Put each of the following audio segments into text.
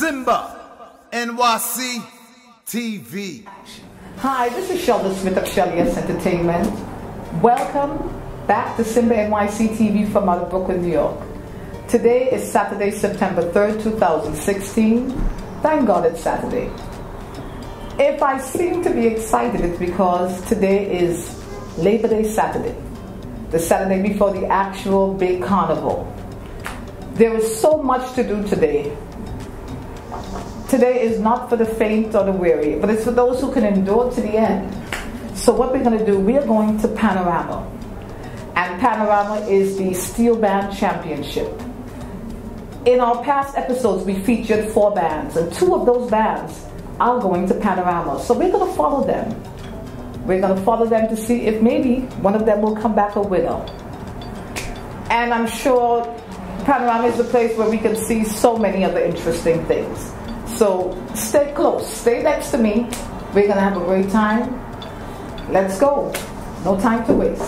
Simba, NYC TV. Hi, this is Shelda Smith of Shelda Entertainment. Welcome back to Simba NYC TV from out of Brooklyn, New York. Today is Saturday, September 3rd, 2016. Thank God it's Saturday. If I seem to be excited, it's because today is Labor Day Saturday, the Saturday before the actual big carnival. There is so much to do today. Today is not for the faint or the weary, but it's for those who can endure to the end. So what we're going to do, we are going to Panorama. And Panorama is the Steel Band Championship. In our past episodes, we featured 4 bands, and 2 of those bands are going to Panorama. So we're going to follow them. We're going to follow them to see if maybe one of them will come back a winner. And I'm sure Panorama is the place where we can see so many other interesting things. So stay close, stay next to me. We're going to have a great time. Let's go. No time to waste.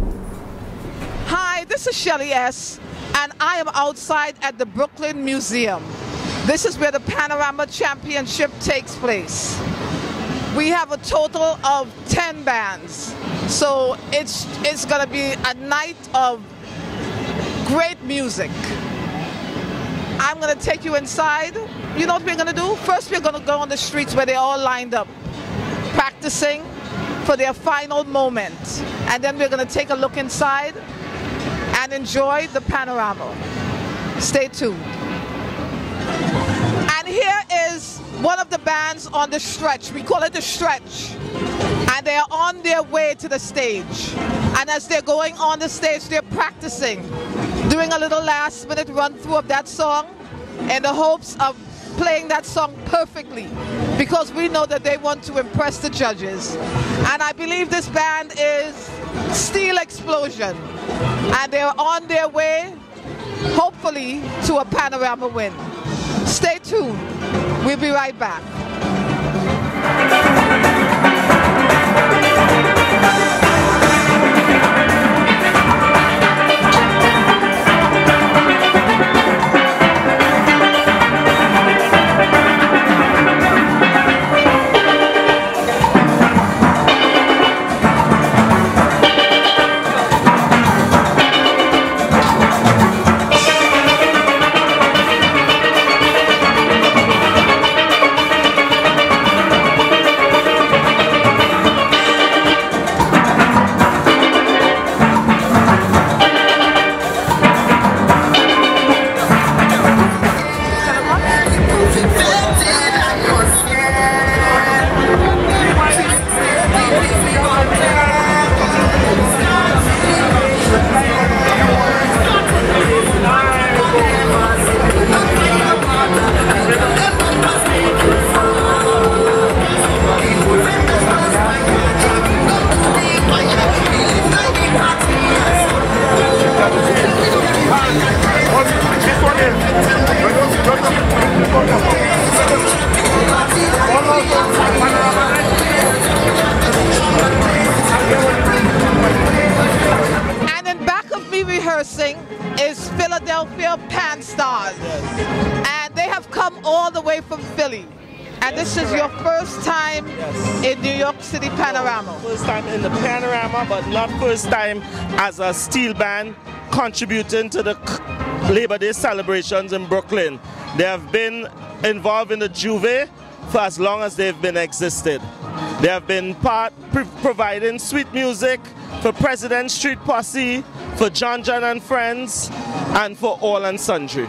Hi, this is Shelly S. And I am outside at the Brooklyn Museum. This is where the Panorama Championship takes place. We have a total of 10 bands. So it's going to be a night of great music. I'm going to take you inside. You know what we're going to do? First, we're going to go on the streets where they're all lined up, practicing for their final moment. And then we're going to take a look inside and enjoy the panorama. Stay tuned. And here is one of the bands on the stretch. We call it the stretch. And they are on their way to the stage. And as they're going on the stage, they're practicing, doing a little last-minute run-through of that song in the hopes of playing that song perfectly, because we know that they want to impress the judges. And I believe this band is Steel Explosion, and they're on their way, hopefully, to a Panorama win. Stay tuned. We'll be right back. Is Philadelphia Pan Stars. Yes. And they have come all the way from Philly. And yes, this is correct. Your first time in New York City Panorama. First time in the Panorama, but not first time as a steel band contributing to the Labor Day celebrations in Brooklyn. They have been involved in the Juve for as long as they've been existed. They have been providing sweet music for President Street Posse, for John and Friends, and for all and sundry.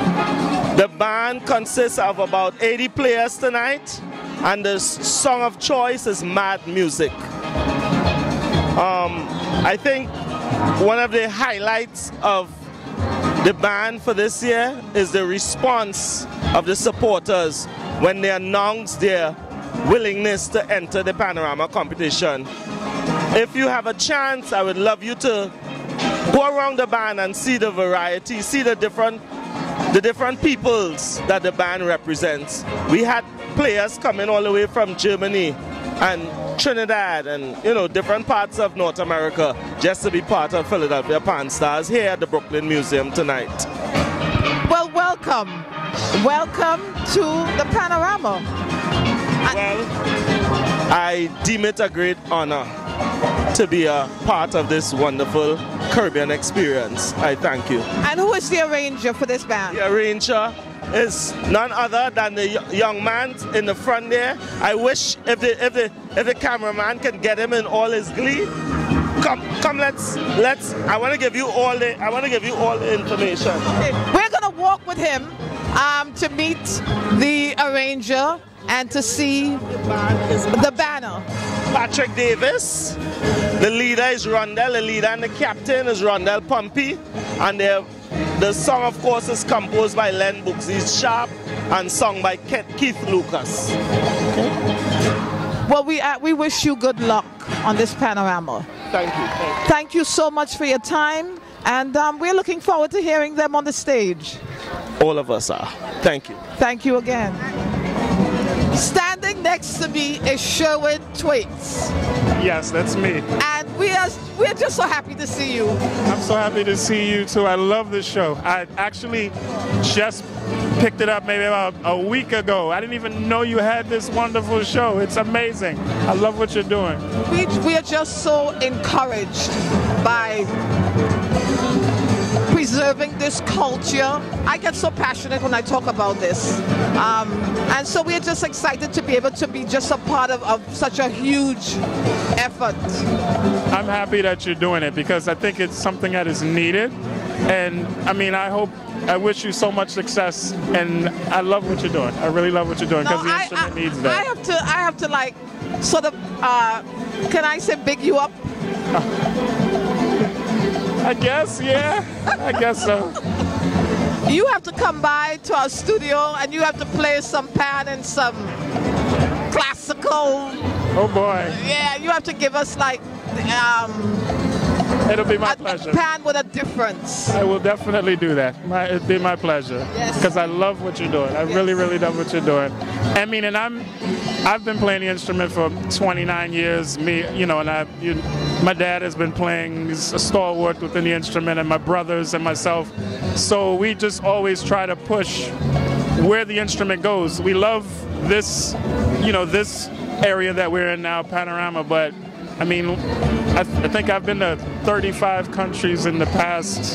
The band consists of about 80 players tonight, and the song of choice is Mad Music. I think one of the highlights of the band for this year is the response of the supporters when they announced their willingness to enter the Panorama competition. If you have a chance, I would love you to go around the band and see the variety, see the different peoples that the band represents. We had players coming all the way from Germany and Trinidad and, you know, different parts of North America just to be part of Philadelphia Pan Stars here at the Brooklyn Museum tonight. Well, welcome. Welcome to the panorama. Well, I deem it a great honor to be a part of this wonderful Caribbean experience. I thank you. And who is the arranger for this band? The arranger is none other than the young man in the front there. I wish if the cameraman can get him in all his glee. Come, let's. I want to give you all the information. Okay. We're gonna walk with him to meet the arranger and to see the banner. Patrick Davis, the leader is Rondell, the leader and the captain is Rondell Pumpy, and the song, of course, is composed by Len Booksy Sharp and sung by Keith Lucas. Okay. Well, we wish you good luck on this panorama. Thank you. Thank you so much for your time, and we're looking forward to hearing them on the stage. All of us are. Thank you. Thank you again. Standing next to me is Sherwood Twaits. Yes, that's me. And we're just so happy to see you. I'm so happy to see you too. I love this show. I actually just picked it up maybe about a week ago. I didn't even know you had this wonderful show. It's amazing. I love what you're doing. We are just so encouraged by preserving this culture. I get so passionate when I talk about this. And so we're just excited to be able to be just a part of such a huge effort. I'm happy that you're doing it because I think it's something that is needed. And I mean, I wish you so much success, and I love what you're doing. I really love what you're doing because the instrument needs that. I have to like sort of, can I say big you up? I guess, yeah. I guess so. You have to come by to our studio and you have to play some pan and some classical. Oh boy. Yeah, you have to give us like it'll be my pleasure. A pan with a difference. I will definitely do that. It'd be my pleasure. Yes. Because I love what you're doing. I really, really love what you're doing. I mean, and I've been playing the instrument for 29 years. My dad has been playing. He's a stalwart within the instrument, and my brothers and myself. So we just always try to push where the instrument goes. We love this, this area that we're in now, panorama, but I mean, I think I've been to 35 countries in the past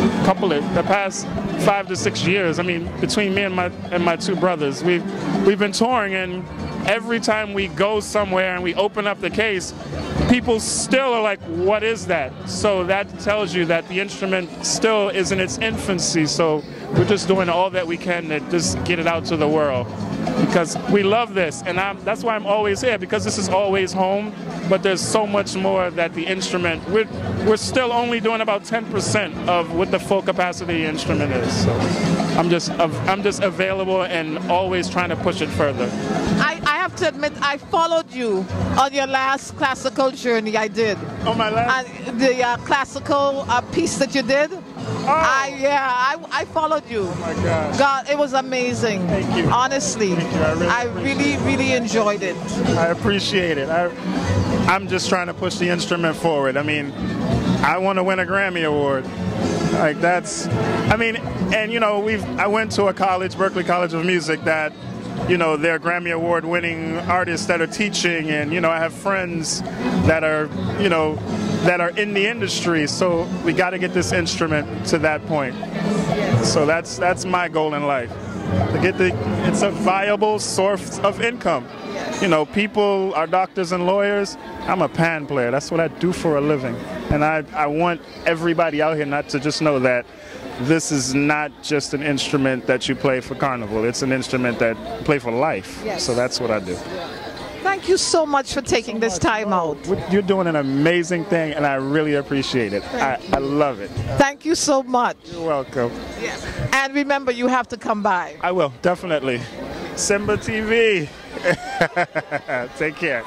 5 to 6 years. I mean, between me and my two brothers, we've been touring, and every time we go somewhere and we open up the case, people still are like, what is that? So that tells you that the instrument still is in its infancy. So we're just doing all that we can to just get it out to the world, because we love this, and that's why I'm always here, because this is always home. But there's so much more that the instrument, we're still only doing about 10% of what the full capacity of the instrument is. So I'm just available and always trying to push it further. I have to admit, I followed you on your last classical journey. I did. Oh, my last? The classical piece that you did. Oh. I followed you. Oh my gosh. God, it was amazing. Thank you. Honestly, Thank you. I really enjoyed it. I appreciate it. I'm just trying to push the instrument forward. I mean, I want to win a Grammy Award. Like that's, I mean, and I went to a college, Berklee College of Music, that, they're Grammy Award winning artists that are teaching, and, I have friends that are, that are in the industry. So we got to get this instrument to that point. So that's my goal in life. To get it's a viable source of income. People are doctors and lawyers. I'm a pan player. That's what I do for a living. And I want everybody out here not to just know that this is not just an instrument that you play for carnival. It's an instrument that you play for life. Yes. So that's what I do. Thank you so much for taking this time out. You're doing an amazing thing, and I really appreciate it. I love it. Thank you so much. You're welcome. Yes. And remember, you have to come by. I will, definitely. Simba TV. Take care.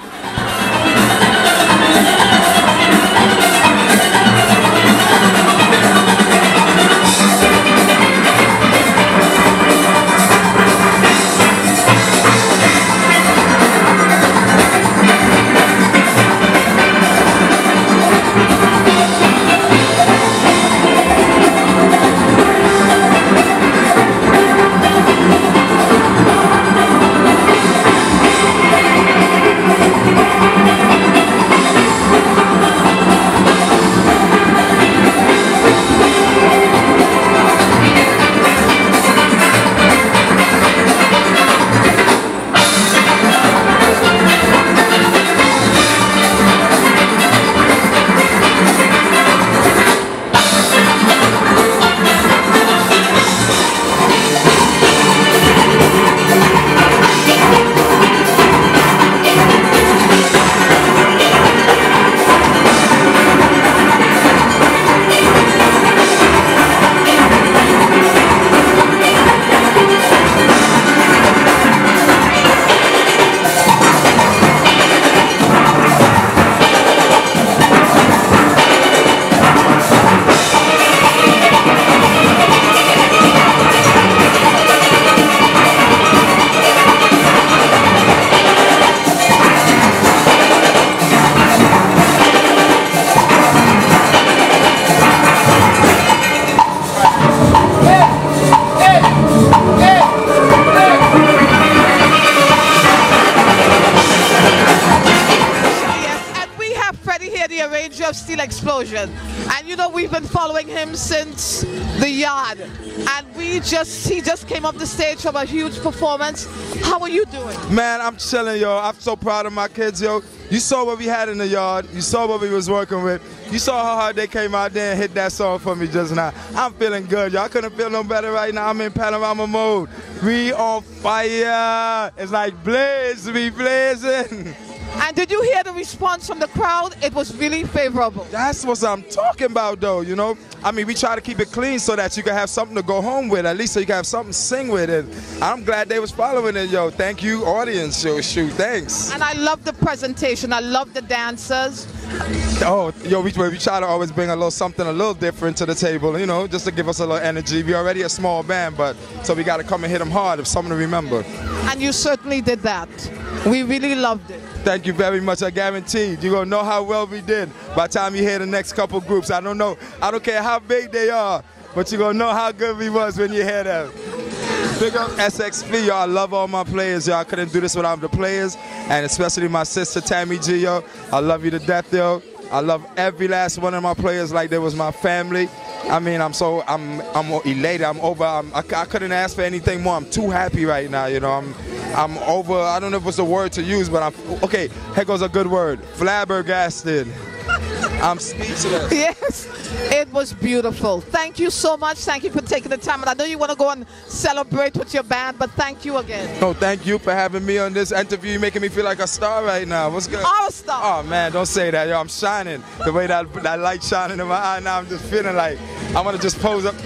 explosion. And you know, we've been following him since the yard. And he just came up the stage from a huge performance. How are you doing? Man, I'm chilling, yo. I'm so proud of my kids, yo. You saw what we had in the yard. You saw what we was working with. You saw how hard they came out there and hit that song for me just now. I'm feeling good, yo. I couldn't feel no better right now. I'm in panorama mode. We on fire. It's like blaze, we blazing. And did you hear the response from the crowd? It was really favorable. That's what I'm talking about, though, you know. I mean, we try to keep it clean so that you can have something to go home with, at least so you can have something to sing with. And I'm glad they was following it, yo. Thank you, audience. Yo, shoot, thanks. And I love the presentation. I love the dancers. Oh, yo, we try to always bring a little something a little different to the table, you know, just to give us a little energy. We're already a small band, but so we got to come and hit them hard if something to remember. And you certainly did that. We really loved it. Thank you very much. I guarantee you're going to know how well we did by the time you hear the next couple groups. I don't know. I don't care how big they are, but you're going to know how good we was when you hear them. Big up SXP, yo. I love all my players, yo. I couldn't do this without the players, and especially my sister, Tammy G, yo. I love you to death, yo. I love every last one of my players like they was my family. I mean, I'm elated. I'm over. I couldn't ask for anything more. I'm too happy right now, you know. I'm over. I don't know if it's a word to use, but okay, here goes a good word. Flabbergasted. I'm speechless. Yes, it was beautiful. Thank you so much. Thank you for taking the time. And I know you want to go and celebrate with your band, but thank you again. No, thank you for having me on this interview. You're making me feel like a star right now. What's good? Our star. Oh, man, don't say that. Yo, I'm shining. The way that light shining in my eye now, I'm just feeling like I want to just pose up.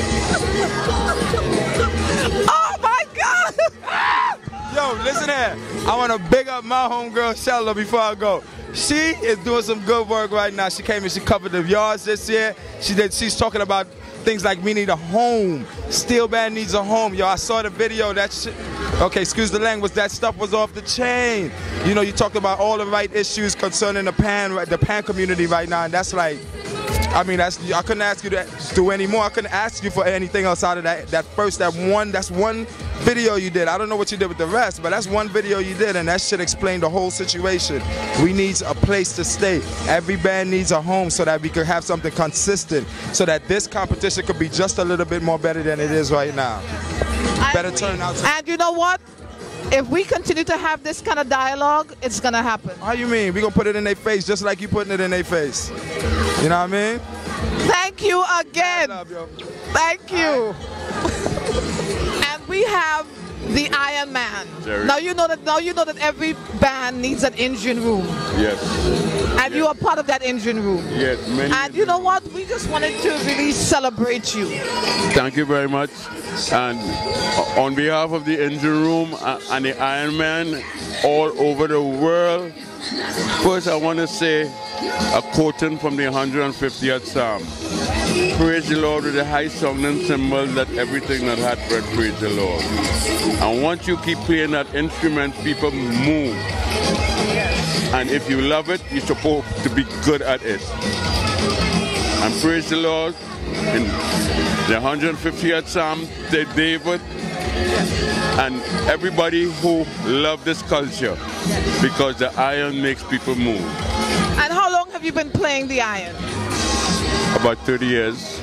Oh, my God. Yo, listen here. I want to big up my homegirl, Shelda, before I go. She is doing some good work right now. She came and she covered the yards this year. She's talking about things like we need a home. Steel band needs a home. Yo, I saw the video. That shit. Okay, excuse the language. That stuff was off the chain. You know, you talked about all the right issues concerning the pan community right now, and that's like, I mean, I couldn't ask you to do any more. I couldn't ask you for anything else out of that's one video you did. I don't know what you did with the rest, but that's one video you did, and that shit explained the whole situation. We need a place to stay. Every band needs a home so that we could have something consistent, so that this competition could be just a little bit more better than it is right now. Better turn out. And you know what? If we continue to have this kind of dialogue, it's going to happen. How you mean? We're going to put it in their face just like you putting it in their face. You know what I mean? Thank you again. I love you. Thank you. And we have the Iron Man. Now you know that every band needs an engine room. Yes. And you are part of that engine room. Yes. And you know what? We just wanted to really celebrate you. Thank you very much. And on behalf of the engine room and the Iron Man all over the world, first I want to say a quoting from the 150th Psalm. Praise the Lord with the high sounding cymbal, that everything that hath breath praise the Lord. And once you keep playing that instrument, people move. And if you love it, you're supposed to be good at it. And praise the Lord. In the 150th Psalm, David and everybody who love this culture, because the iron makes people move. And how long have you been playing the iron? About 30 years.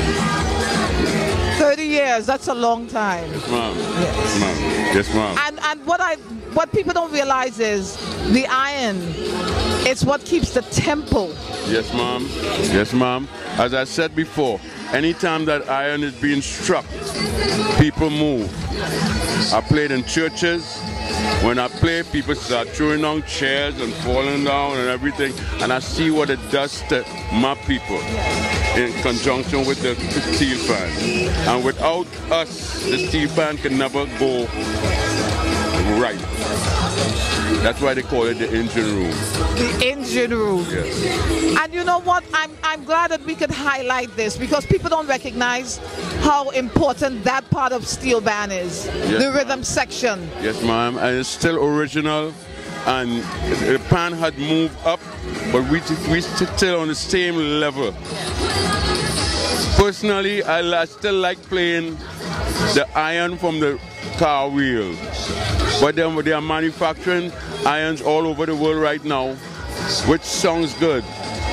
30 years, that's a long time. Yes, ma'am. Yes, ma'am. And what people don't realize is the iron, it's what keeps the tempo. Yes, ma'am. Yes, ma'am. As I said before, anytime that iron is being struck, people move. I played in churches. When I play, people start throwing down chairs and falling down and everything, and I see what it does to my people in conjunction with the steel band. And without us, the steel band can never go right. That's why they call it the engine room. The engine room. Yes. And you know what? I'm glad that we could highlight this, because people don't recognize how important that part of steel band is. Yes, the rhythm section. Yes, ma'am. And it's still original. And the pan had moved up, but we still on the same level. Personally, I still like playing the iron from the car wheel. But then they are manufacturing irons all over the world right now, which sounds good.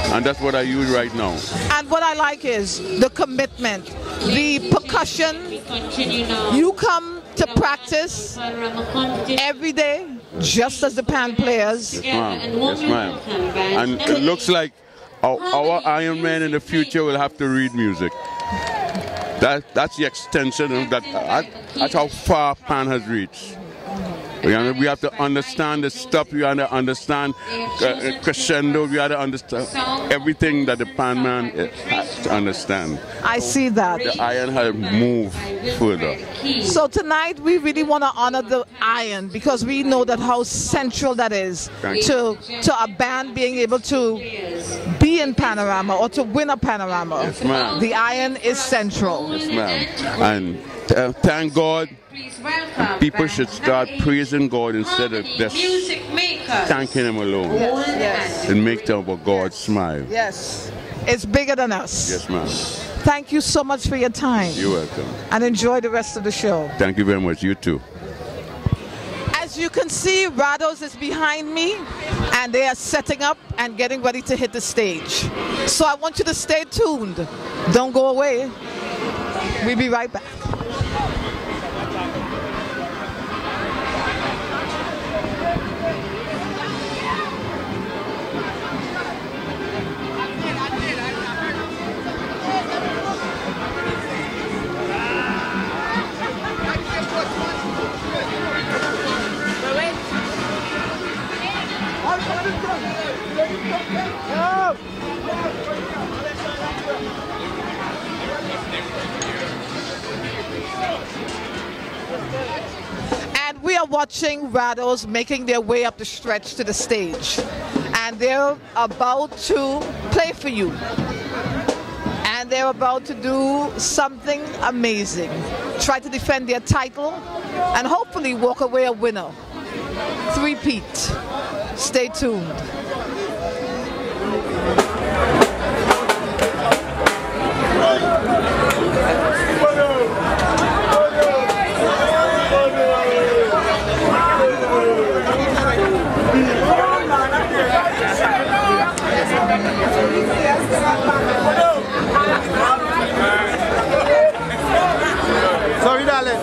And that's what I use right now. And what I like is the commitment, the percussion. You come to practice every day, just as the pan players. Yes, ma'am. Yes, ma'am. And it looks like our Iron Man in the future will have to read music. That's the extension of that. That's how far pan has reached. We have to understand the stuff. We have to understand crescendo. We have to understand everything that the pan man has to understand. I see that. The iron has moved further. So tonight we really want to honor the iron because we know that how central that is to a band being able to be in panorama or to win a panorama. Yes, ma'am. The iron is central. Yes, ma'am. And thank God. And people should start praising God instead of just thanking Him alone. Yes. And make them for God smile. Yes. It's bigger than us. Yes, ma'am. Thank you so much for your time. You're welcome. And enjoy the rest of the show. Thank you very much. You too. As you can see, Rados is behind me and they are setting up and getting ready to hit the stage. So I want you to stay tuned. Don't go away. We'll be right back. And we are watching Rados making their way up the stretch to the stage. And they're about to play for you. And they're about to do something amazing. Try to defend their title and hopefully walk away a winner. Three-peat. Stay tuned. Sorry, darling.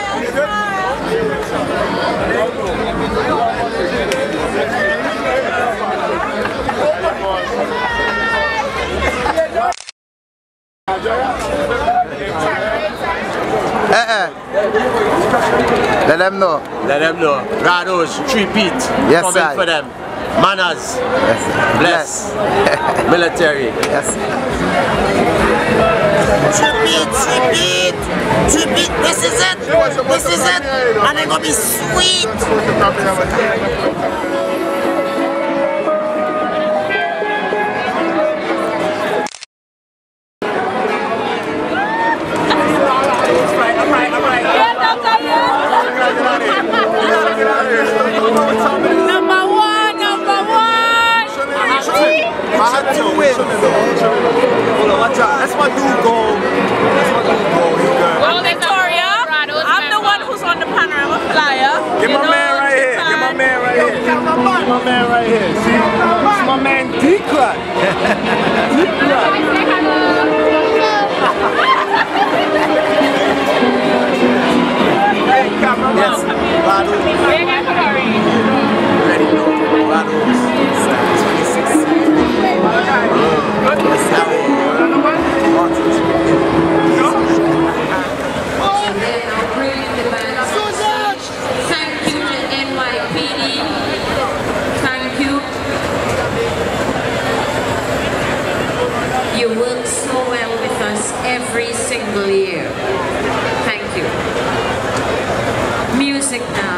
Let them know. Let them know. Rados, three-peat. Yes, coming sir. for them. Manners. Yes, Bless. Military. Yes. Three-peat. This is it. This is it. And it's gonna be sweet. Number one. I had to win. That's my dude goal. Well, Victoria, I'm the one who's on the panorama flyer. Get my man right here. Get my man right here. Get my man right here. See? It's my man D-Crud. D-Crud. Hey, cameraman. Yes. Rados. Ready? Rados. 26. Thank you to NYPD. Thank you. You work so well with us every single year. Thank you. Music now.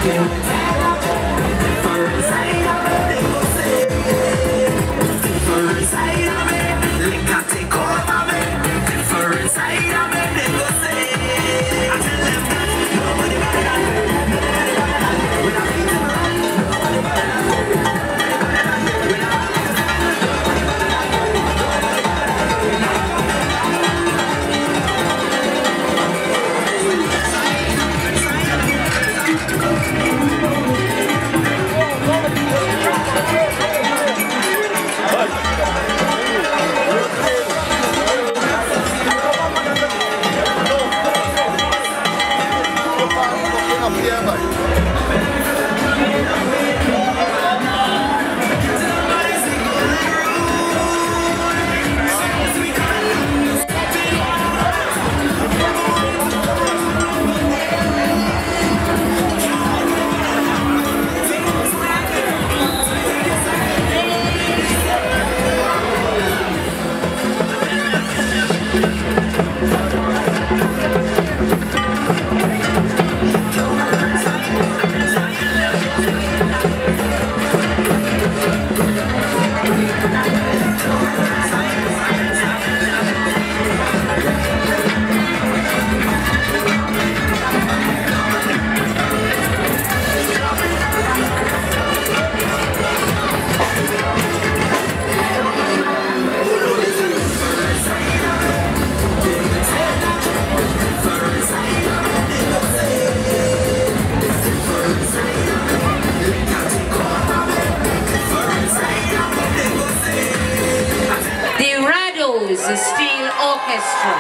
The Steel Orchestra.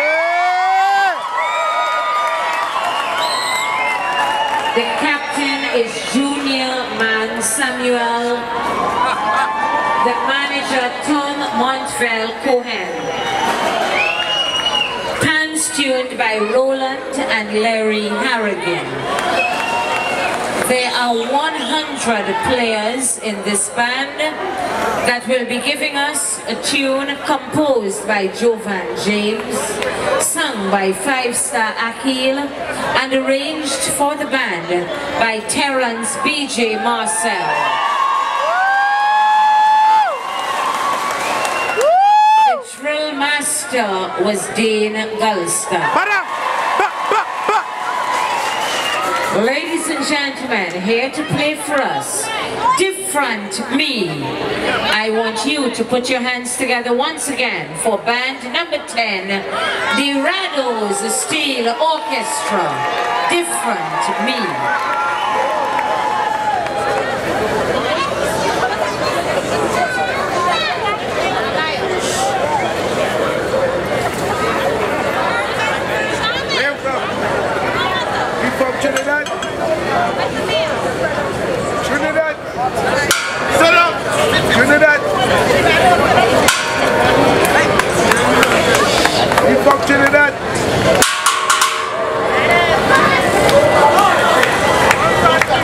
The captain is Junior Man Samuel. The manager Tom Montville Cohen. Pans tuned by Roland and Larry Harrigan. There are 100 players in this band that will be giving us a tune composed by Jovan James, sung by Five Star Akil, and arranged for the band by Terrence B.J. Marcel. The drill master was Dane Gulster. Ladies and gentlemen, here to play for us, Different Me. I want you to put your hands together once again for band number 10, the Rados Steel Orchestra, Different Me. Trinidad. Trinidad. Sit up. Trinidad. You fuck Trinidad.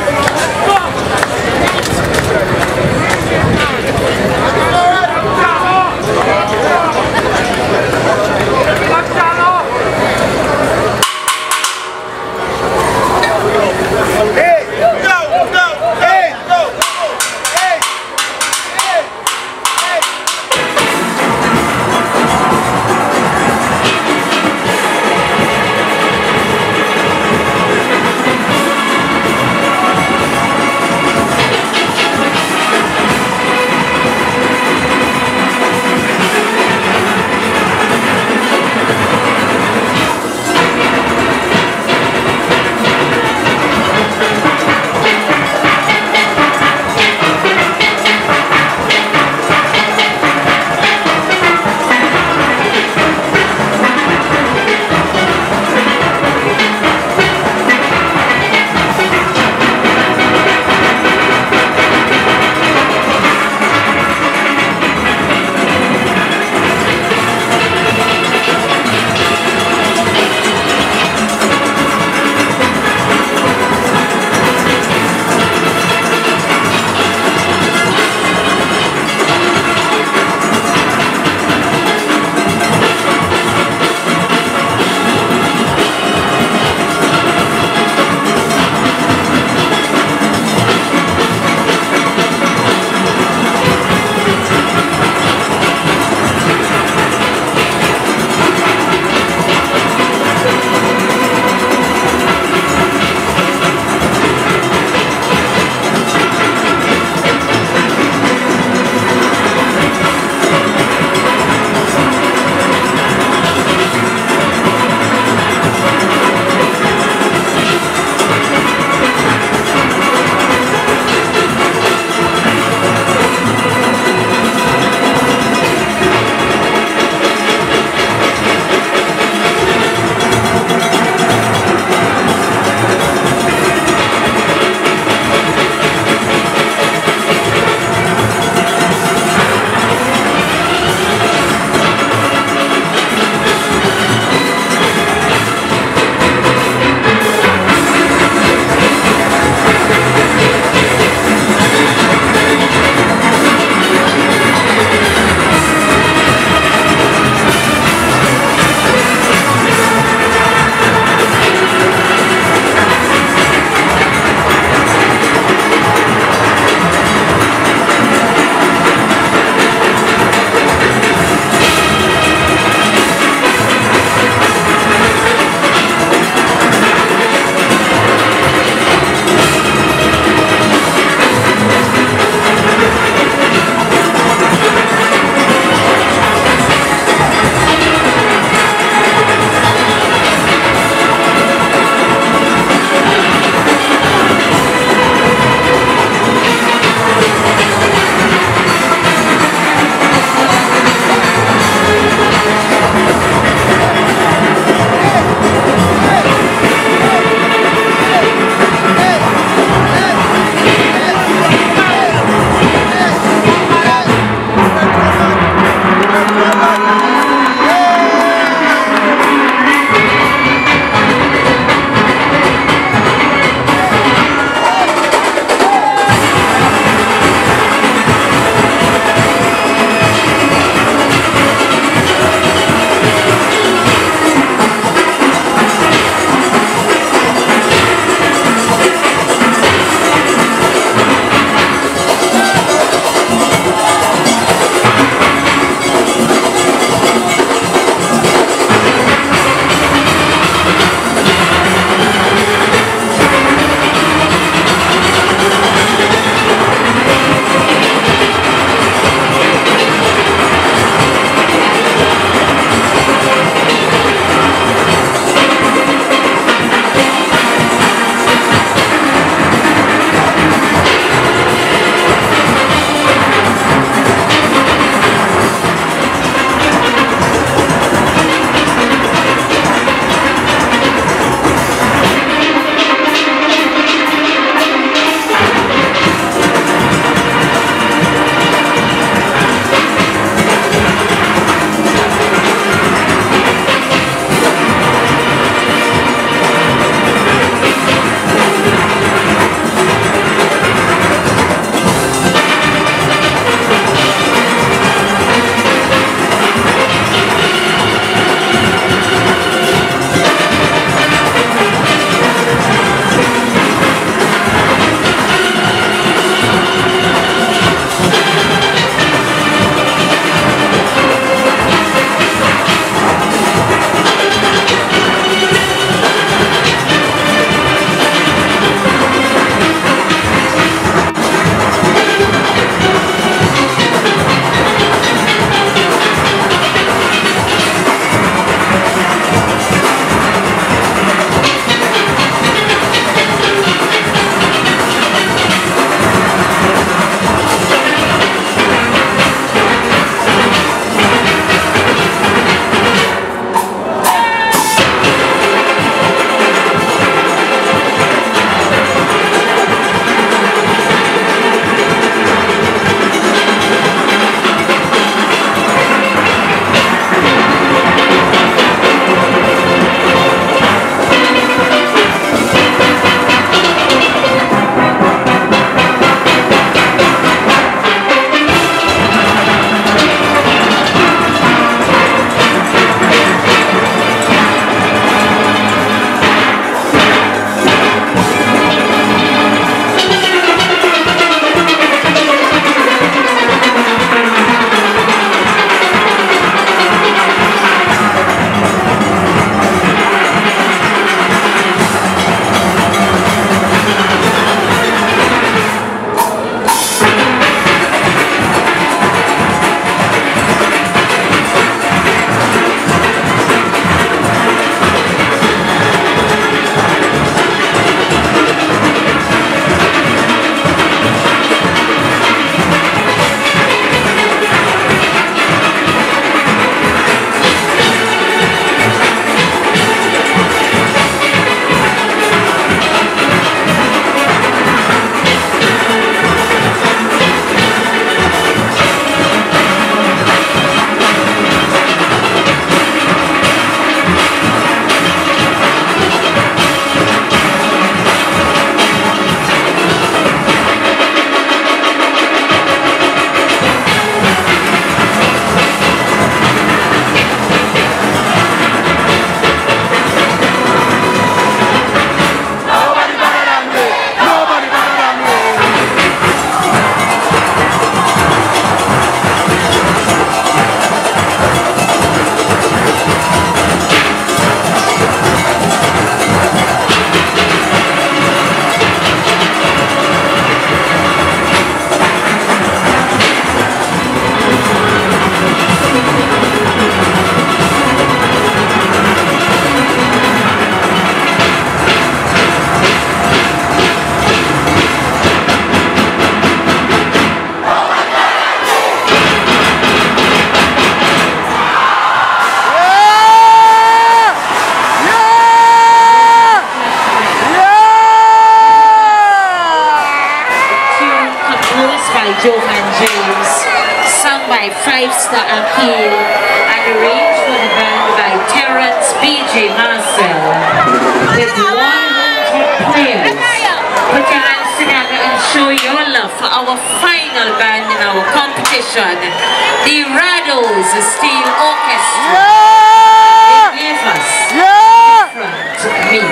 by 5-Star Appeal and arranged for the band by Terrence B.J. Marcel with 100 players. Put your hands together and show your love for our final band in our competition, the Rados Steel Orchestra. They gave us different me.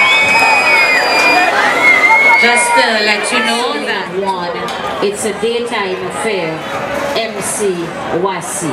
Just to let you know that one, it's a daytime affair. MC Wasi.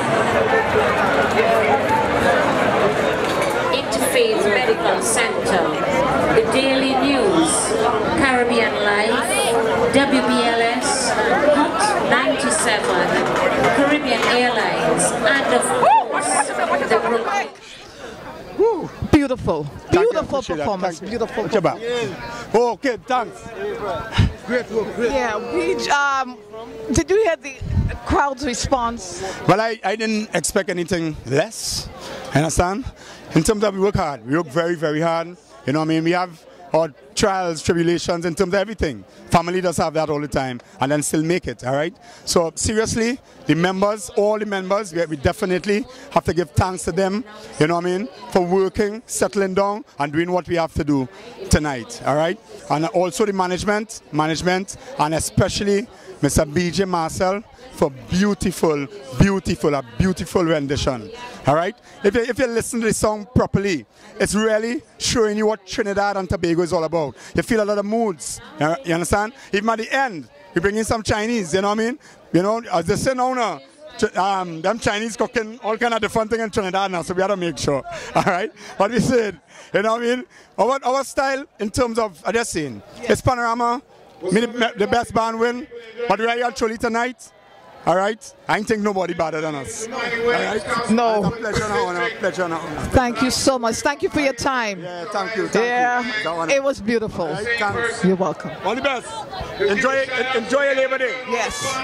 Interfaith Medical Center, the Daily News, Caribbean Life, WBLS, Hot 97, Caribbean Airlines, and of course, the group. Beautiful, beautiful performance, beautiful performance. Okay, thanks. Great work. Yeah, did you hear the crowd's response? Well, I didn't expect anything less, understand? In terms of we work hard, we work very, very hard. You know what I mean? We have our trials, tribulations in terms of everything. Family does have that all the time and then still make it, all right? So seriously, the members, all the members, we definitely have to give thanks to them, you know what I mean, for working, settling down and doing what we have to do tonight, all right? And also the management, and especially Mr. B.J. Marcel for beautiful rendition, all right? If you listen to the song properly, it's really showing you what Trinidad and Tobago is all about. You feel a lot of moods, you understand? Even at the end, we bring in some Chinese, you know what I mean? You know, as they say now, them Chinese cooking all kind of different things in Trinidad now, so we have to make sure, all right? What we said, you know what I mean? Our style in terms of, I just saying, it's panorama, the best band win, but we are truly tonight. All right? I ain't think nobody better than us. All right? No. Pleasure and honor. Thank you so much. Thank you for your time. Yeah, thank you. It was beautiful. Right, thanks. You're welcome. All the best. Enjoy your Labor Day. Yes.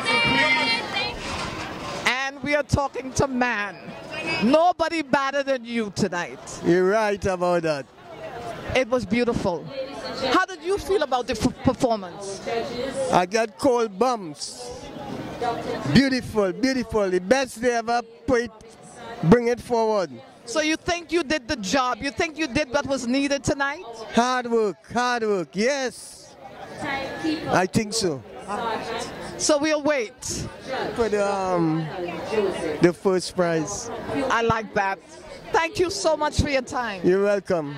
And we are talking to man. Nobody better than you tonight. You're right about that. It was beautiful. How did you feel about the performance? I got cold bumps. Beautiful, beautiful. The best they ever put, bring it forward. So you think you did the job? You think you did what was needed tonight? Hard work, yes. I think so. So we'll wait for the first prize. I like that. Thank you so much for your time. You're welcome.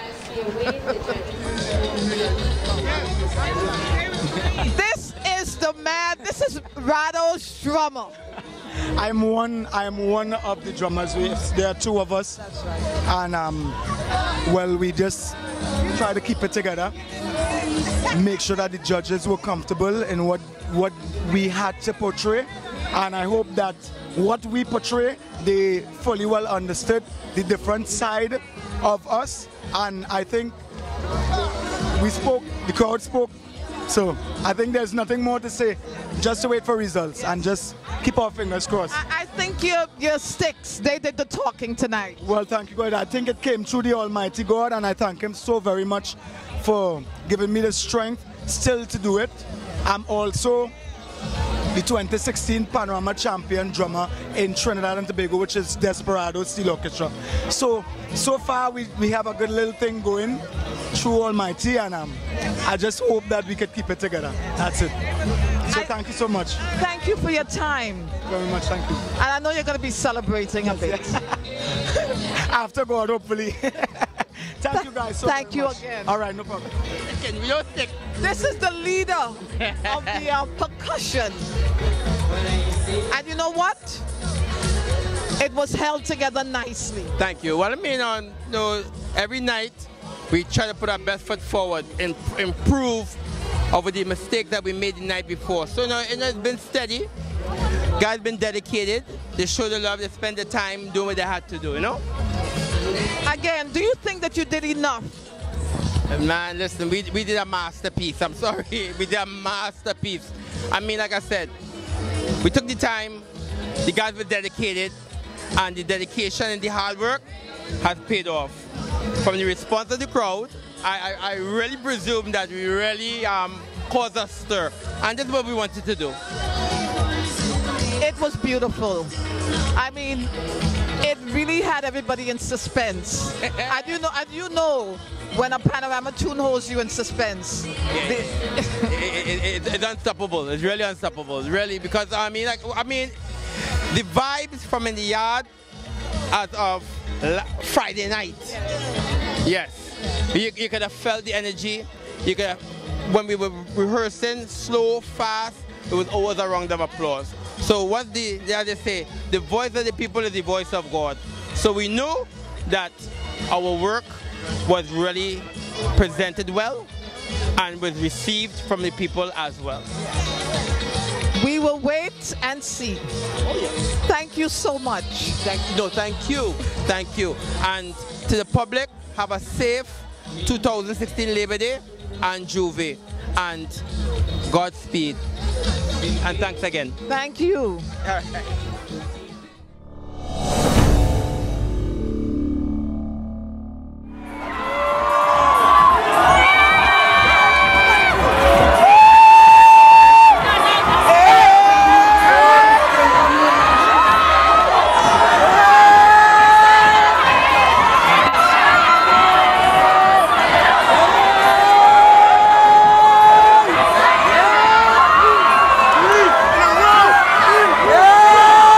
This is the man. This is Rado's drummer. I'm one of the drummers. There are two of us. That's right. And well, we just try to keep it together. Make sure that the judges were comfortable in what we had to portray. And I hope that what we portray, they fully well understood the different side of us. And I think we spoke, the crowd spoke. So I think there's nothing more to say. Just to wait for results and just keep our fingers crossed. I think your sticks, they did the talking tonight. Well, thank you, God. I think it came through the Almighty God, and I thank Him so very much for giving me the strength still to do it. I'm also the 2016 Panorama Champion drummer in Trinidad and Tobago, which is Desperado Steel Orchestra. So far we have a good little thing going through Almighty, and I just hope that we could keep it together. That's it. So thank you so much. Thank you for your time. Very much, thank you. And I know you're going to be celebrating a bit. After God, hopefully. Thank you guys so Thank you much. again. All right, no problem. This is the leader of the percussion. And you know what? It was held together nicely. Thank you. Well, I mean, every night we try to put our best foot forward and improve over the mistake that we made the night before. So it's been steady. Guys been dedicated. They show the love. They spend the time doing what they had to do, you know? Again, do you think that you did enough? Man, listen, we did a masterpiece. I'm sorry. We did a masterpiece. I mean, like I said, we took the time. The guys were dedicated. And the dedication and the hard work has paid off. From the response of the crowd, I really presume that we really caused a stir. And that's what we wanted to do. It was beautiful. I mean, it really had everybody in suspense. And you know when a panorama tune holds you in suspense. It's unstoppable. It's really unstoppable. It's really, because the vibes from in the yard as of Friday night. Yes, you could have felt the energy. You could have, when we were rehearsing, slow, fast. It was always a round of applause. So what they say, the voice of the people is the voice of God. So we knew that our work was really presented well and was received from the people as well. We will wait and see. Oh, yes. Thank you so much. Thank you. And to the public, have a safe 2016 Labor Day and Juve, and Godspeed. And thanks again. Thank you. All right. Yeah!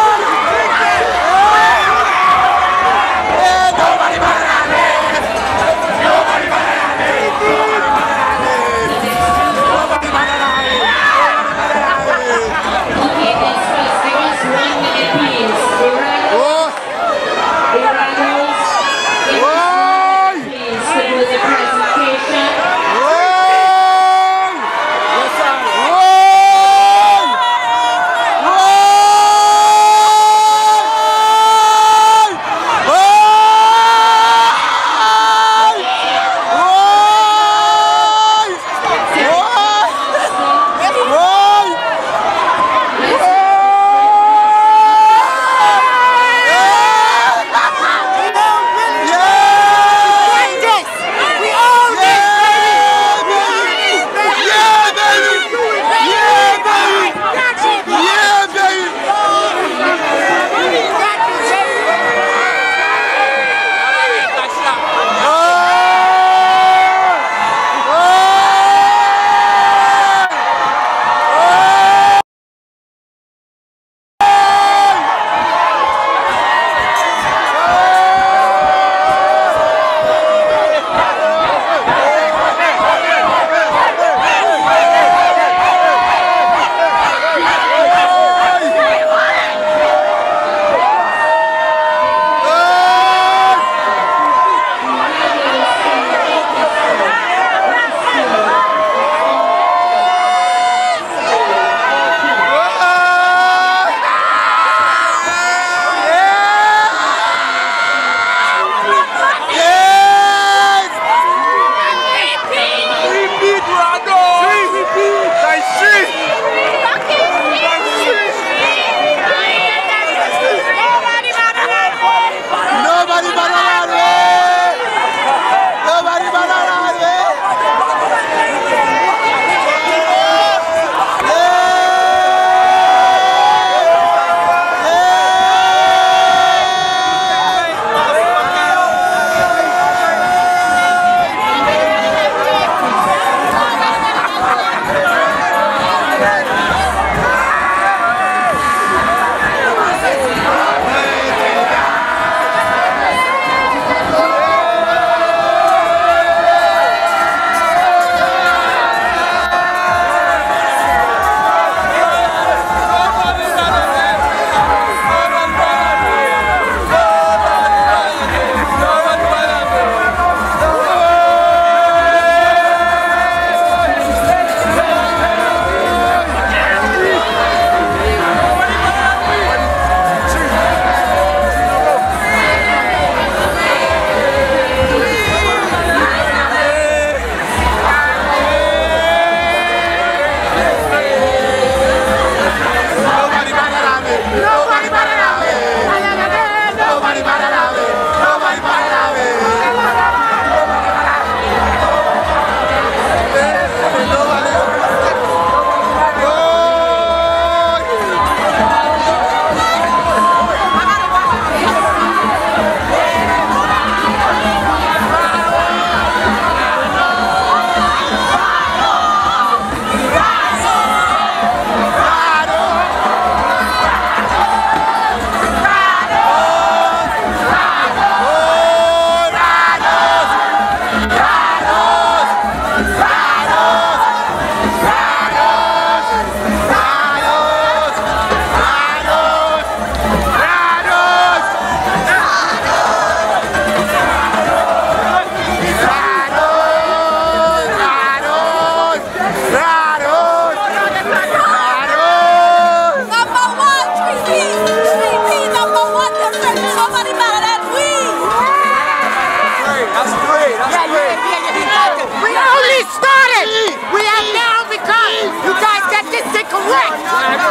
correct.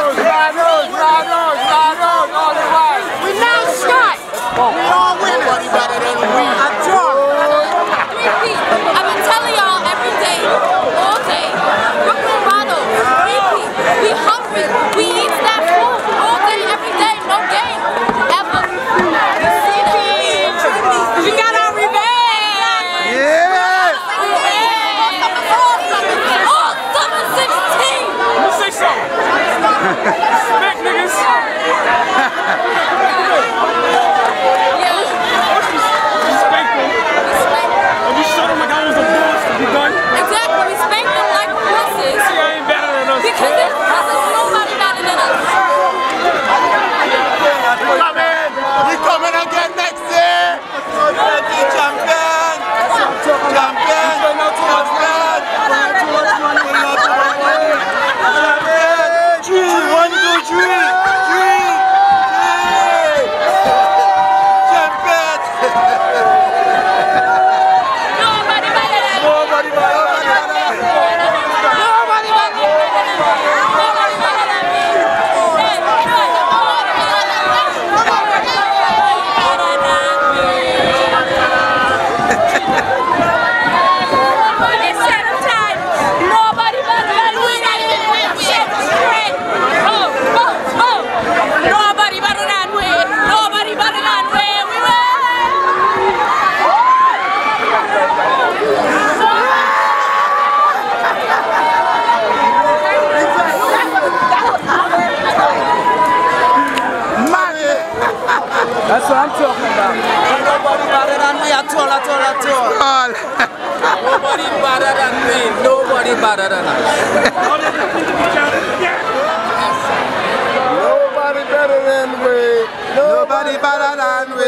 All the while. We now start. We all winners. Nobody better than we. I've been telling y'all every day, all day, Brooklyn Ronald, repeat. We hungry. We eat that food all day, every day, no game, ever. We got our revenge. Yeah. Oh, summer 16. Let me say something. Smack niggas. And we shut them like I was a boss to be done. Exactly, we spank them like horses. See, I ain't better than us. Because there's nobody better than us. We coming again next year. Champion. That's what I'm talking about. Nobody better than we at all. Nobody better than me. Nobody better than us. Nobody better than we. Nobody better than we.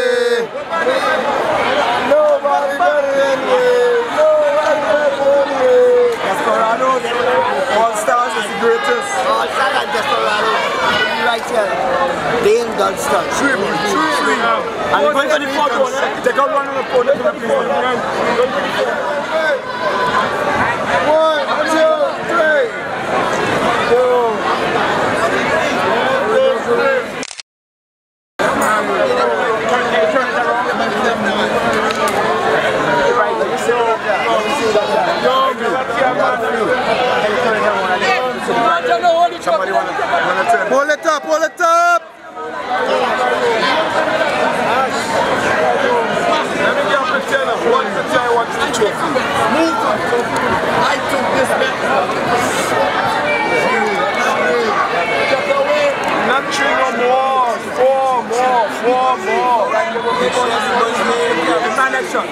Nobody better than we. Nobody better than we. Desperado, All Stars is the greatest. All Stars and Desperado. Right here. Dane Dunstan. Three. And we're going to the fourth one. Take out one on the phone. 1, 2, 3. Somebody want to turn. Pull it up. What's the trophy? Move on. I took this back. Not 3 more. 4 more. Connection.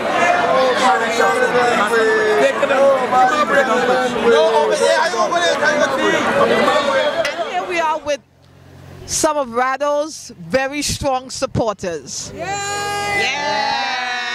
And here we are with some of Rado's very strong supporters. Yes.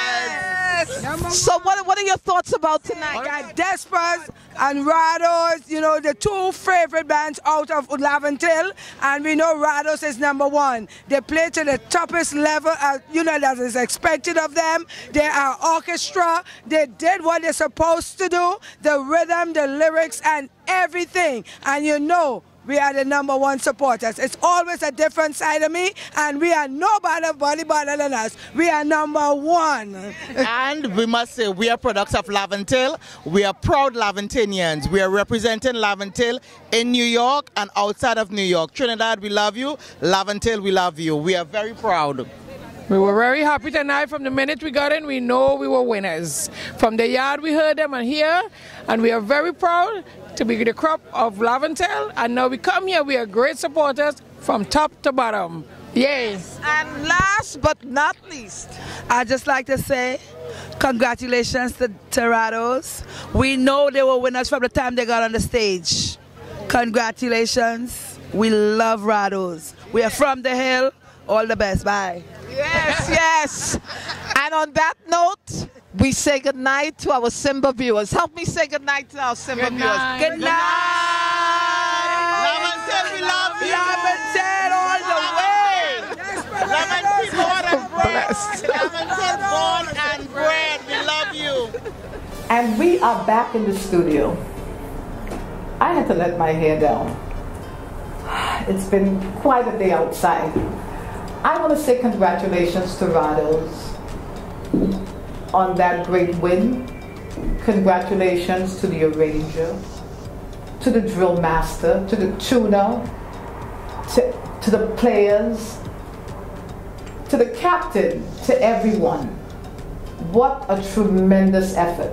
So what are your thoughts about tonight? I got Despers and Rados, you know, the 2 favorite bands out of Laventille, and we know Rados is #1. They play to the toughest level, you know, that is expected of them. They are orchestra. They did what they're supposed to do, the rhythm, the lyrics, and everything. And you know, we are the #1 supporters. It's always a different side of me, and we are nobody better than us. We are #1. And we must say, we are products of Laventille. We are proud Laventinians. We are representing Laventille in New York and outside of New York. Trinidad, we love you. Laventille, we love you. We are very proud. We were very happy tonight. From the minute we got in, we know we were winners. From the yard, we heard them and here, and we are very proud to be the crop of Laventille. And now we come here, we are great supporters from top to bottom. Yay. And last but not least, I'd just like to say congratulations to Rados. We know they were winners from the time they got on the stage. Congratulations. We love Rados. We are from the hill. All the best. Bye. Yes. And on that note, we say good night to our Simba viewers. Help me say good night to our Simba viewers. Good night. Laventille, we love you. Laventille all the way. Laventille born and bred. Laventille born and bred. We love you. And we are back in the studio. I had to let my hair down It's been quite a day outside. I want to say congratulations to Rados on that great win. Congratulations to the arranger, to the drill master, to the tuner, to the players, to the captain, to everyone. What a tremendous effort.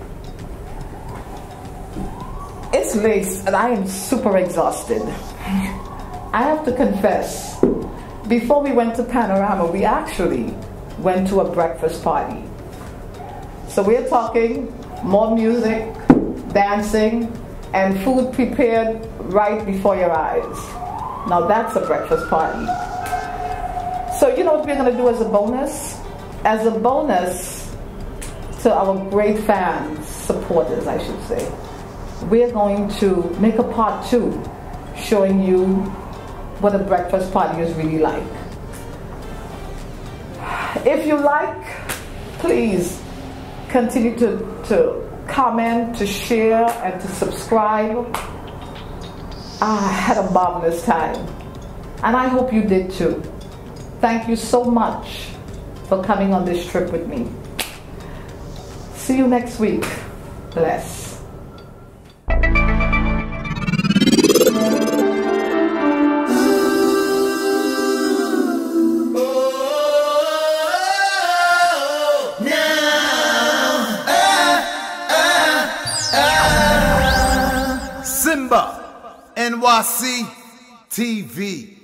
It's late and I am super exhausted. I have to confess, before we went to Panorama, we actually went to a breakfast party. So we're talking more music, dancing, and food prepared right before your eyes. Now that's a breakfast party. So you know what we're going to do as a bonus? As a bonus to our great fans, supporters I should say, we're going to make a part 2 showing you what a breakfast party is really like. If you like, please continue to comment, to share, and to subscribe. I had a marvelous time, and I hope you did too. Thank you so much for coming on this trip with me. See you next week. Bless. Simba, NYC TV.